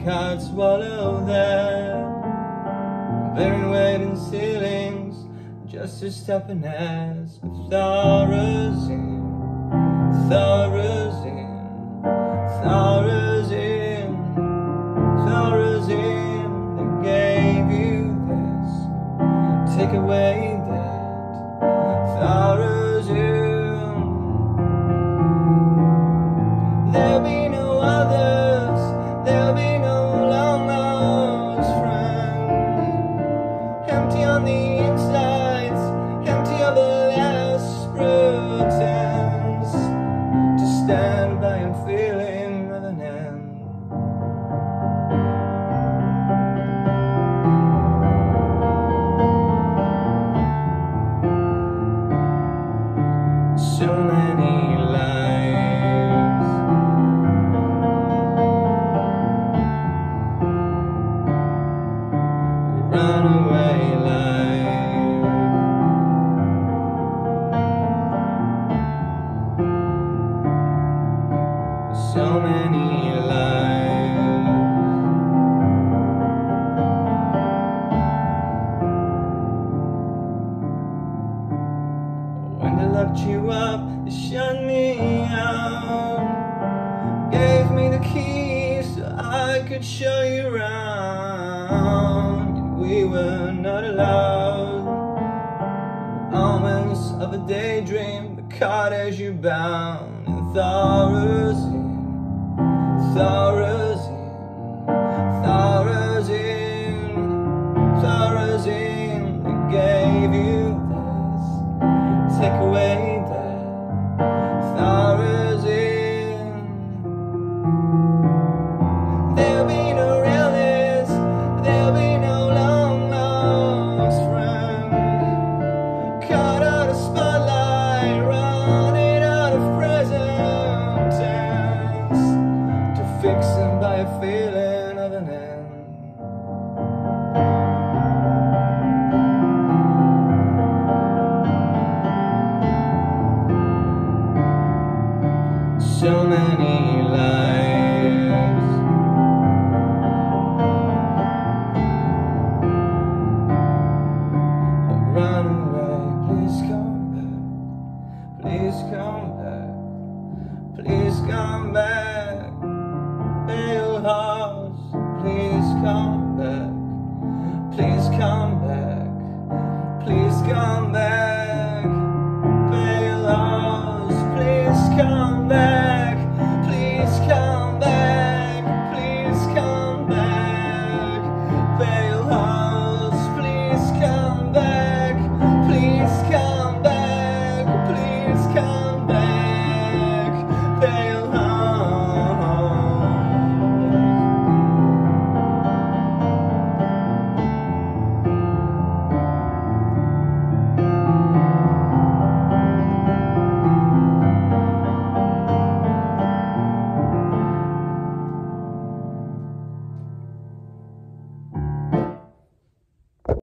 can't swallow that. Bearing weight in ceilings, just a stepping as Thorazine, Thorazine, Thorazine, Thorazine. They gave you this, take away that Thorazine. There'll be no others, there'll be no long lost friends. Empty on the insides, empty of the last pretense. To stand by and feeling of an end. So many lives, runaway life. So many lives. When they locked you up, they shut me out. Gave me the keys so I could show you around. Yet we were not allowed. Omens of a daydream, the cottage you bound. And Thorazine, Thorazine, Thorazine, Thorazine. They gave you this, take away that Thorazine. There'll be no realness, there'll be no long lost friend. Caught out of spotlight, running out of present tense. To fix them by a feeling of an end. So many lives, run away. Please come back, please come back, please come back. Pale hearts, please come back.